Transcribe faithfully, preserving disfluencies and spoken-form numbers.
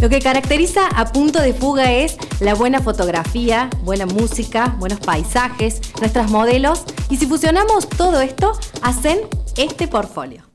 Lo que caracteriza a Punto de Fuga es la buena fotografía, buena música, buenos paisajes, nuestras modelos. Y si fusionamos todo esto, hacen este portfolio.